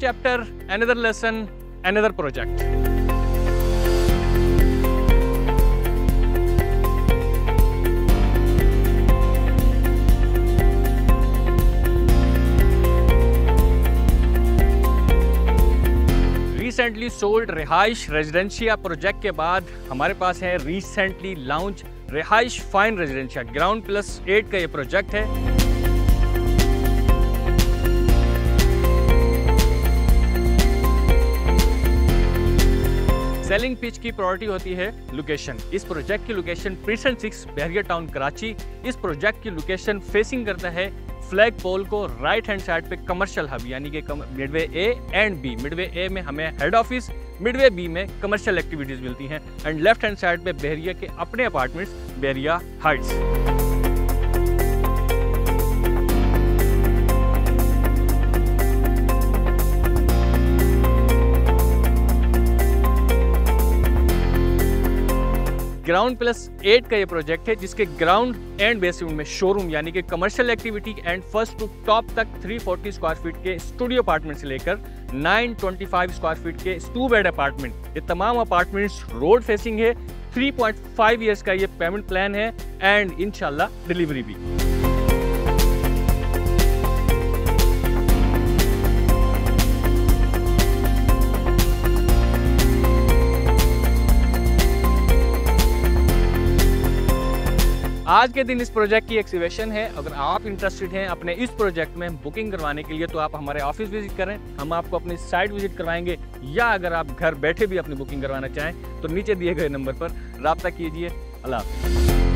chapter, another lesson, another project. Recently sold Rihaish Residencia project के बाद हमारे पास है recently launch Rihaish fine Residencia GroundPlus8 का ये प्रोजेक्ट है। सेलिंग पिच की प्रायोरिटी होती है लोकेशन। इस प्रोजेक्ट की location precinct 6 Bahria town Karachi. इस प्रोजेक्ट की लोकेशन फेसिंग करता है फ्लैग पोल को। राइट हैंड साइड पे कमर्शियल हब यानी कि midway A and B. Midway A में हमें हेड ऑफिस, मिडवे बी में कमर्शियल एक्टिविटीज मिलती हैं एंड लेफ्ट हैंड साइड पे बहरिया के अपने अपार्टमेंट्स बहरिया हाइट्स। GroundPlus8 का ये प्रोजेक्ट है जिसके ग्राउंड एंड बेसमेंट में शोरूम यानी कि commercial activity and first to top तक 340 स्क्वायर फीट के स्टूडियो अपार्टमेंट से लेकर 925 स्क्वायर फीट के 2 बेड अपार्टमेंट, ये तमाम अपार्टमेंट्स रोड फेसिंग है। 3.5 इयर्स का ये पेमेंट प्लान है एंड इंशाल्लाह डिलीवरी भी। आज के दिन इस प्रोजेक्ट की एक्सिबिशन है। अगर आप इंटरेस्टेड हैं अपने इस प्रोजेक्ट में बुकिंग करवाने के लिए तो आप हमारे ऑफिस विजिट करें, हम आपको अपनी साइट विजिट करवाएंगे, या अगर आप घर बैठे भी अपनी बुकिंग करवाना चाहें तो नीचे दिए गए नंबर पर रब्ता कीजिए। अल्लाह हाफ़िज़।